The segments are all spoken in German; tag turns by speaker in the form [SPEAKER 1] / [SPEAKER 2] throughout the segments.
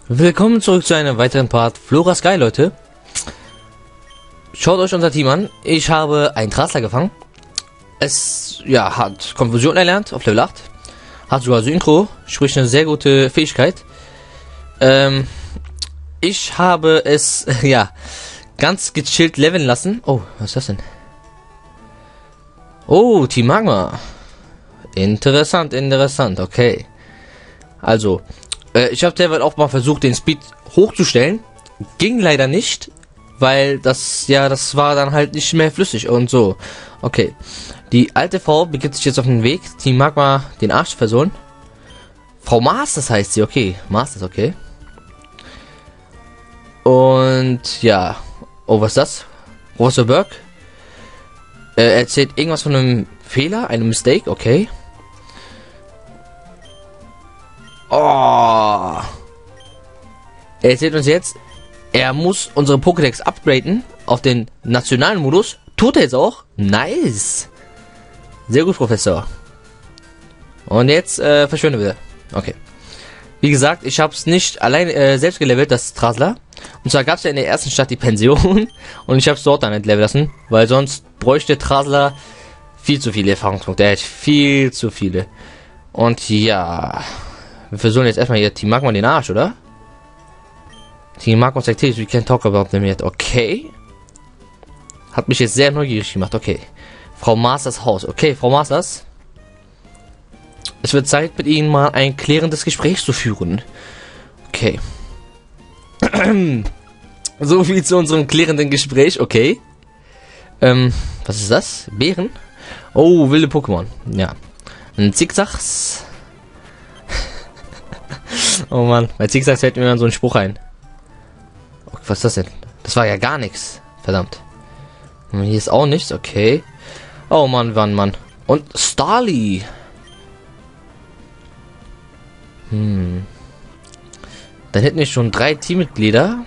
[SPEAKER 1] Willkommen zurück zu einem weiteren Part Flora Sky, Leute. Schaut euch unser Team an. Ich habe einen Trasler gefangen. Es, ja, hat Konfusion erlernt auf Level 8. Hat sogar Synchro, sprich eine sehr gute Fähigkeit. Ich habe es, ja, ganz gechillt leveln lassen. Oh, was ist das denn? Oh, Team Magma. Interessant, okay. Also, ich habe derweil auch mal versucht, den Speed hochzustellen. Ging leider nicht, weil das war dann halt nicht mehr flüssig und so. Okay. Die alte Frau begibt sich jetzt auf den Weg. Team Magma den Arsch versohlen. Frau Masters heißt sie, okay. Masters, okay. Und ja. Oh, was ist das? Professor Burke. Er erzählt irgendwas von einem Fehler, einem Mistake, okay. Oh. Er erzählt uns jetzt, er muss unsere Pokédex upgraden auf den nationalen Modus. Tut er jetzt auch. Nice. Sehr gut, Professor. Und jetzt verschwinde wieder. Okay. Wie gesagt, ich habe es nicht allein selbst gelevelt, das Trasler. Und zwar gab es ja in der ersten Stadt die Pension. Und ich habe es dort dann entleveln lassen. Weil sonst bräuchte Trasler viel zu viele Erfahrungspunkte. Er hat viel zu viele. Und ja... Wir versuchen jetzt erstmal hier Team Magma den Arsch, oder? Team Magma Activities, we can't talk about them yet. Okay. Hat mich jetzt sehr neugierig gemacht. Okay. Frau Masters Haus. Okay, Frau Masters. Es wird Zeit, mit Ihnen mal ein klärendes Gespräch zu führen. Okay. So viel zu unserem klärenden Gespräch. Okay. Was ist das? Bären? Oh, wilde Pokémon. Ja. Ein Zickzacks. Oh Mann, bei Zigzags fällt mir dann so ein Spruch ein. Oh, was ist das denn? Das war ja gar nichts. Verdammt. Und hier ist auch nichts, okay. Oh Mann, Mann. Und Starly. Dann hätten wir schon 3 Teammitglieder.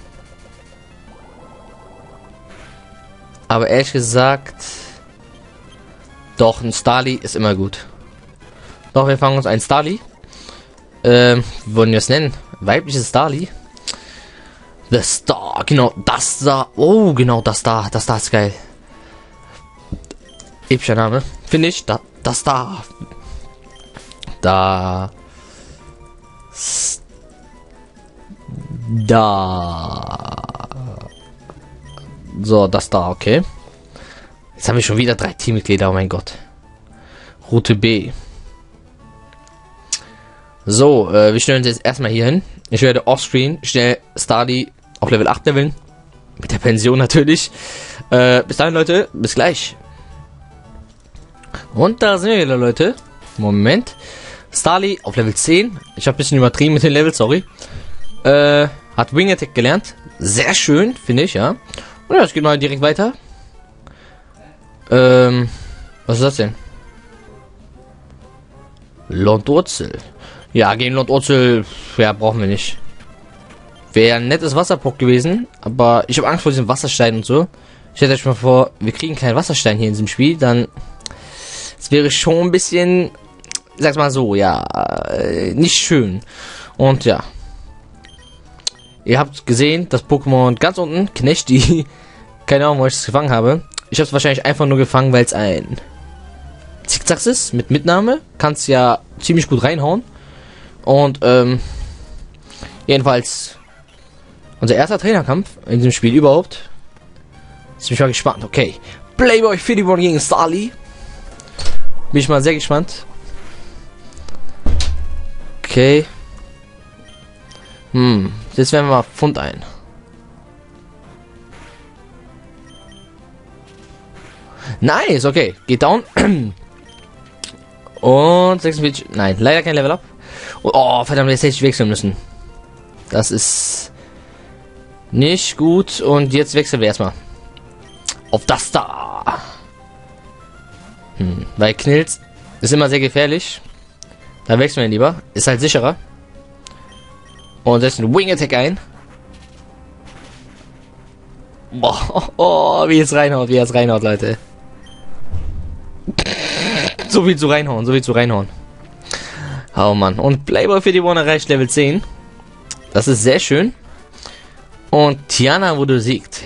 [SPEAKER 1] Aber ehrlich gesagt... Doch, ein Starly ist immer gut. Doch, wir fangen uns ein Starly. Wie wollen wir es nennen? Weibliches Starly. The Star, genau, das da. Oh, genau, das da ist geil. Epischer Name. Finde ich, das da. Da. So, das da, okay. Jetzt haben wir schon wieder 3 Teammitglieder, oh mein Gott. Route B. So, wir stellen uns jetzt erstmal hier hin. Ich werde offscreen schnell Starly auf Level 8 leveln. Mit der Pension natürlich. Bis dahin, Leute. Bis gleich. Und da sind wir wieder, Leute. Moment. Starly auf Level 10. Ich habe ein bisschen übertrieben mit den Levels, sorry. Hat Wing Attack gelernt. Sehr schön, finde ich, ja. Und ja, es geht mal direkt weiter. Was ist das denn? Londurzel. Ja, gegen Londurzel, ja, brauchen wir nicht. Wäre ein nettes Wasserpock gewesen, aber ich habe Angst vor diesem Wasserstein und so. Ich hätte euch mal vor, wir kriegen keinen Wasserstein hier in diesem Spiel, dann es wäre schon ein bisschen, sag's mal so, ja, nicht schön. Und ja. Ihr habt gesehen, das Pokémon ganz unten, Knechti, keine Ahnung, wo ich es gefangen habe. Ich habe es wahrscheinlich einfach nur gefangen, weil es ein Zickzacks ist, mit Mitnahme. Kannst ja ziemlich gut reinhauen. Und, jedenfalls unser erster Trainerkampf in diesem Spiel überhaupt. Jetzt bin ich mal gespannt. Okay. Playboy Fidibon gegen Starly. Bin ich mal sehr gespannt. Okay. Jetzt werden wir mal Pfund ein. Nice, okay. Geht down. Und 46. Nein, leider kein Level Up. Oh, verdammt, jetzt hätte ich wechseln müssen. Das ist nicht gut. Und jetzt wechseln wir erstmal auf das da. Weil Knilz ist immer sehr gefährlich. Da wechseln wir lieber. Ist halt sicherer. Und setzt einen Wing Attack ein. Boah, wie es reinhaut, Leute. So viel zu reinhauen. Oh Mann. Und Playboy Fidibon erreicht Level 10. Das ist sehr schön. Und Tiana wurde besiegt.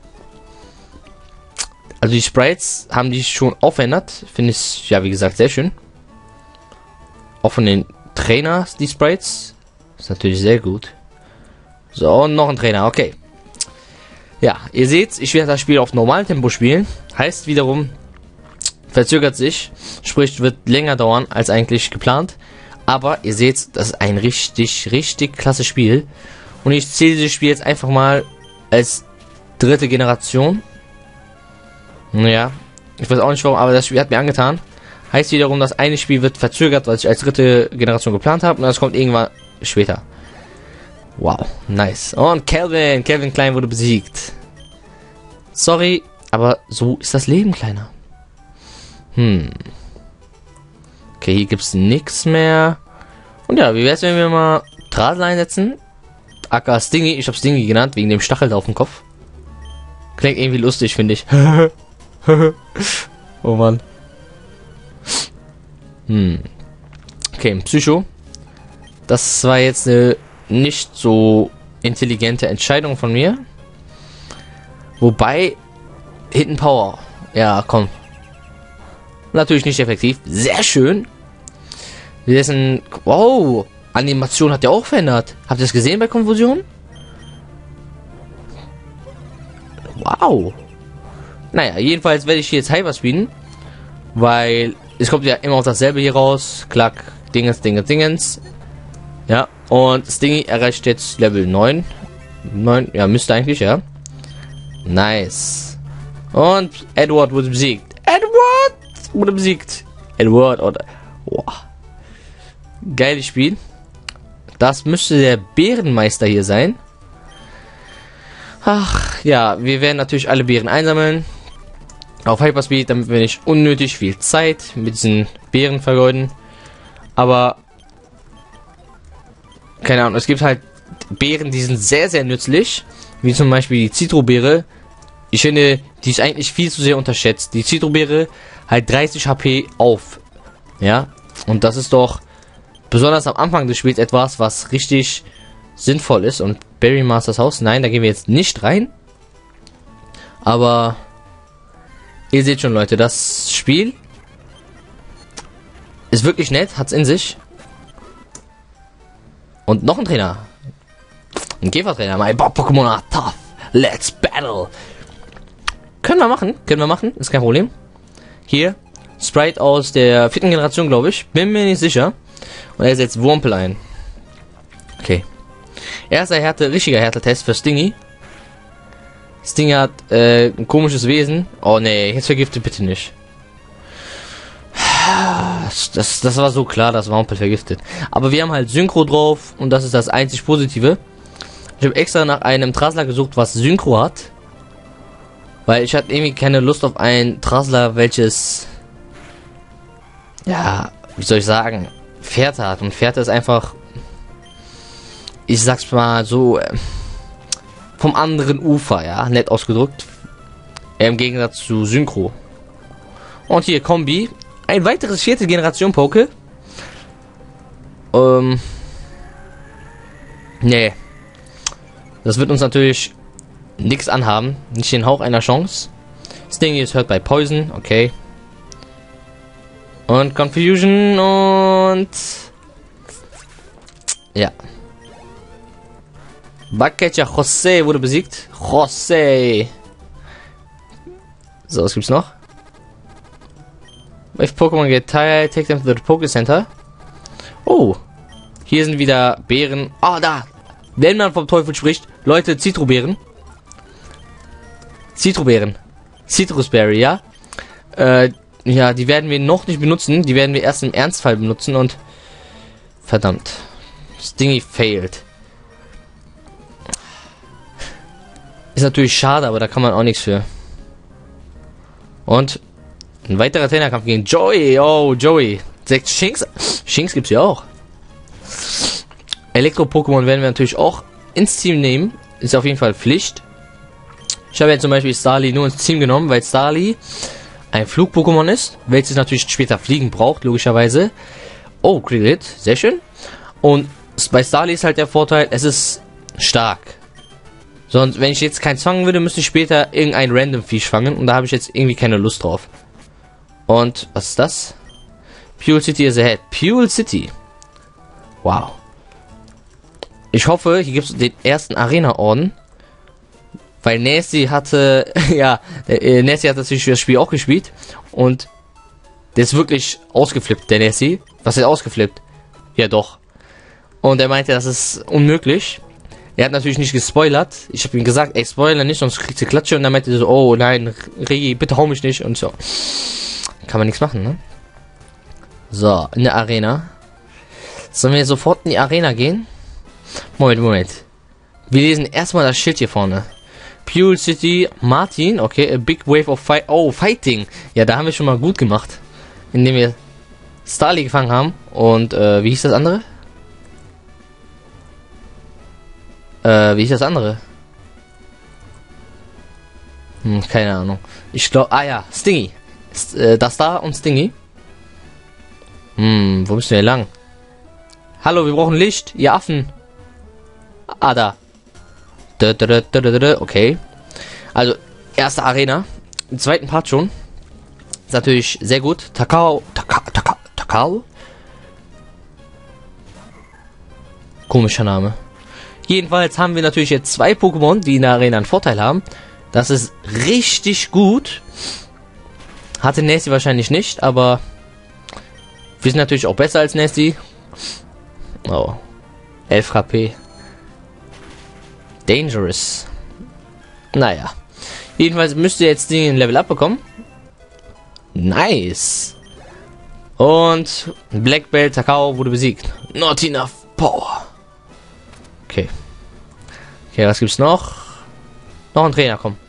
[SPEAKER 1] Also die Sprites haben die schon aufverändert. Finde ich, ja, wie gesagt, sehr schön. Auch von den Trainers, die Sprites. Ist natürlich sehr gut. So, und noch ein Trainer, okay. Ja, ihr seht, ich werde das Spiel auf normalem Tempo spielen. Heißt wiederum, verzögert sich. Sprich, wird länger dauern als eigentlich geplant. Aber ihr seht, das ist ein richtig klasse Spiel. Und ich zähle dieses Spiel jetzt einfach mal als dritte Generation. Naja, ich weiß auch nicht warum, aber das Spiel hat mir angetan. Heißt wiederum, das eine Spiel wird verzögert, weil ich als dritte Generation geplant habe. Und das kommt irgendwann später. Wow, nice. Und Calvin Klein wurde besiegt. Sorry, aber so ist das Leben, Kleiner. Okay, hier gibt es nichts mehr. Und ja, wie wäre es, wenn wir mal Drasel einsetzen? Aka Stingy, ich habe Stingy genannt, wegen dem Stachel da auf dem Kopf. Klingt irgendwie lustig, finde ich. Oh Mann. Okay, Psycho. Das war jetzt eine nicht so intelligente Entscheidung von mir. Wobei, Hidden Power. Ja, komm. Natürlich nicht effektiv. Sehr schön. Dessen, wow, Animation hat ja auch verändert. Habt ihr das gesehen bei Konfusion? Wow. Naja, jedenfalls werde ich hier jetzt Hyper speeden. Weil es kommt ja immer auf dasselbe hier raus. Klack, Dingens. Ja, und Stingy erreicht jetzt Level 9. 9, ja, müsste eigentlich, ja. Nice. Und Edward wurde besiegt. Edward, oder... Wow. Geiles Spiel. Das müsste der Bärenmeister hier sein. Ach, ja, wir werden natürlich alle Beeren einsammeln. Auf Hyperspeed, damit wir nicht unnötig viel Zeit mit diesen Beeren vergeuden. Aber... keine Ahnung, es gibt halt Beeren, die sind sehr nützlich. Wie zum Beispiel die Zitrobeere. Ich finde, die ist eigentlich viel zu sehr unterschätzt. Die Zitrobeere halt 30 HP auf. Ja, und das ist doch besonders am Anfang des Spiels etwas, was richtig sinnvoll ist. Und Berry Masters Haus, nein, da gehen wir jetzt nicht rein. Aber ihr seht schon, Leute, das Spiel ist wirklich nett, hat's in sich. Und noch ein Trainer. Ein Käfertrainer. My Pokémon are tough. Let's battle. Können wir machen. Ist kein Problem. Hier. Sprite aus der 4. Generation, glaube ich. Bin mir nicht sicher. Und er setzt Wurmpel ein. Okay. Erster richtiger Härtetest für Stingy. Stingy hat ein komisches Wesen. Oh nee, jetzt vergiftet bitte nicht. Das war so klar, dass Wurmpel vergiftet. Aber wir haben halt Synchro drauf und das ist das einzig Positive. Ich habe extra nach einem Trasler gesucht, was Synchro hat. Weil ich hatte irgendwie keine Lust auf ein Trasler, welches... ja, wie soll ich sagen, Fährte hat. Und Fährte ist einfach... ich sag's mal so... vom anderen Ufer, ja, nett ausgedrückt. Im Gegensatz zu Synchro. Und hier Kombi. Ein weiteres 4. Generation Poké. Nee. Das wird uns natürlich nichts anhaben. Nicht den Hauch einer Chance. Stingy ist hört bei Poison. Okay. Und Confusion und... ja. Bakecha Jose wurde besiegt. Jose. So, was gibt's noch? If Pokémon get tired, take them to the Poké Center. Oh. Hier sind wieder Beeren. Ah, da. Wenn man vom Teufel spricht. Leute, Zitrobeeren. Citrusberry, ja. Ja, die werden wir noch nicht benutzen. Die werden wir erst im Ernstfall benutzen und... verdammt. Stingy failed. Ist natürlich schade, aber da kann man auch nichts für. Und... ein weiterer Trainerkampf gegen Joey. Oh, Joey. 6 Shinx. Shinx gibt's ja auch. Elektro-Pokémon werden wir natürlich auch ins Team nehmen. Ist auf jeden Fall Pflicht. Ich habe jetzt zum Beispiel Starly nur ins Team genommen, weil Starly ein Flug-Pokémon ist, welches natürlich später Fliegen braucht, logischerweise. Oh, Credit. Sehr schön. Und bei Starly ist halt der Vorteil, es ist stark. Sonst, wenn ich jetzt keins fangen würde, müsste ich später irgendein Random Fisch fangen. Und da habe ich jetzt irgendwie keine Lust drauf. Und, was ist das? Pule City is ahead. Pule City. Wow. Ich hoffe, hier gibt es den ersten Arena-Orden. Weil Nasty hatte, ja, Nasty hat natürlich das Spiel auch gespielt. Und der ist wirklich ausgeflippt, der Nasty. Was ist ausgeflippt? Ja, doch. Und er meinte, das ist unmöglich. Er hat natürlich nicht gespoilert. Ich habe ihm gesagt, ey, spoiler nicht, sonst kriegst du Klatsche. Und dann meinte er so, oh nein, Regi, bitte hau mich nicht. Und so. Kann man nichts machen, ne? So, in der Arena. Sollen wir sofort in die Arena gehen? Moment. Wir lesen erstmal das Schild hier vorne. Pule City, Martin, okay, a big wave of fight. Oh, Fighting. Ja, da haben wir schon mal gut gemacht. Indem wir Starly gefangen haben. Und, wie hieß das andere? Wie ist das andere? Keine Ahnung. Ich glaube, ja, Stingy. Das da und Stingy. Wo müssen wir lang? Hallo, wir brauchen Licht, ihr Affen. Ah, da. Okay. Also, erste Arena. Im zweiten Part schon. Ist natürlich sehr gut. Takao. Komischer Name. Jedenfalls haben wir natürlich jetzt zwei Pokémon, die in der Arena einen Vorteil haben. Das ist richtig gut. Hatte Nasty wahrscheinlich nicht, aber wir sind natürlich auch besser als Nasty. Oh. 11 HP. Dangerous. Naja. Jedenfalls müsste jetzt den Level Up bekommen. Nice. Und Black Belt Takao wurde besiegt. Not enough power. Okay. Okay, was gibt's noch? Noch ein Trainer, komm.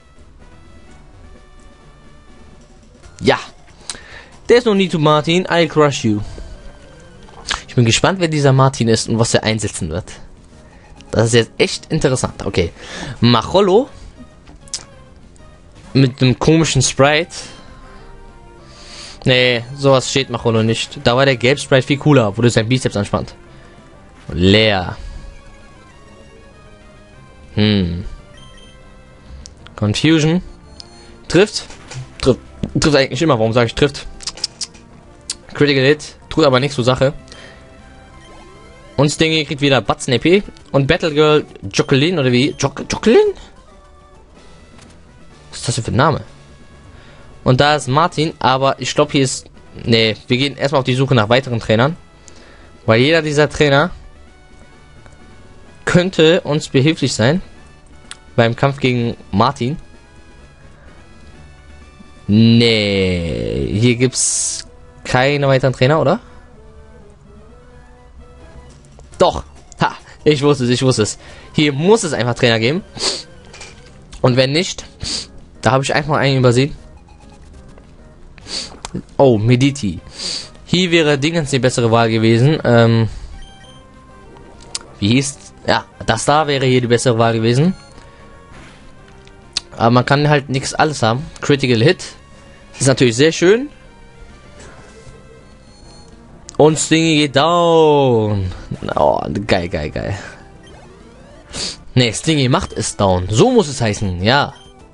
[SPEAKER 1] Ja. There's no need to Martin, I'll crush you. Ich bin gespannt, wer dieser Martin ist und was er einsetzen wird. Das ist jetzt echt interessant. Okay. Machollo. Mit einem komischen Sprite. Nee, sowas steht Machollo nicht. Da war der gelbe Sprite viel cooler, wurde sein Bizeps anspannt. Leer. Confusion. Trifft eigentlich immer. Warum sage ich trifft? Critical Hit. Tut aber nichts zur Sache. Und Stingy kriegt wieder Batzen EP. Und Battle Girl Jocelyn oder wie? Jocelyn? Was ist das denn für ein Name? Und da ist Martin, aber ich glaube hier ist... Nee, wir gehen erstmal auf die Suche nach weiteren Trainern. Weil jeder dieser Trainer könnte uns behilflich sein beim Kampf gegen Martin. Nee, hier gibt's keine weiteren Trainer, oder? Doch. Ha, ich wusste es. Hier muss es einfach Trainer geben. Und wenn nicht, da habe ich einfach einen übersehen. Oh, Mediti. Hier wäre Dingens die bessere Wahl gewesen. Wie hieß... Ja, das da wäre hier die bessere Wahl gewesen. Aber man kann halt nichts alles haben. Critical Hit. Ist natürlich sehr schön. Und Stingy geht down. Oh, geil. Ne, Stingy macht es down. So muss es heißen, ja.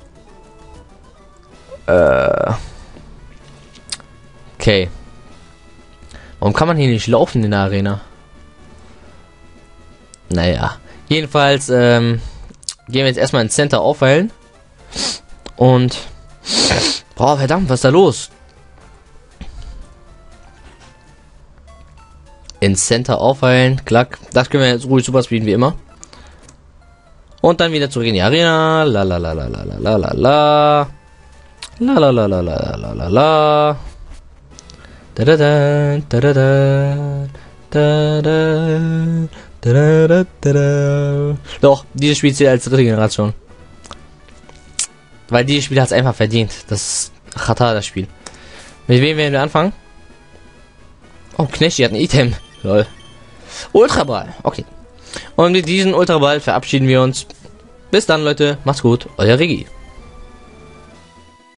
[SPEAKER 1] Okay. Warum kann man hier nicht laufen in der Arena? Naja. Jedenfalls, gehen wir jetzt erstmal ins Center aufheilen. Und... Boah, verdammt, was ist da los? Ins Center aufheilen, klack. Das können wir jetzt ruhig super speeden wie immer. Und dann wieder zurück in die Arena. La. Doch, dieses Spiel zählt als dritte Generation. Weil dieses Spiel hat es einfach verdient. Das ist Chata, das Spiel. Mit wem werden wir anfangen? Oh, Knecht, die hat ein Item. Lol. Ultraball. Okay. Und mit diesem Ultraball verabschieden wir uns. Bis dann, Leute. Macht's gut. Euer Regi.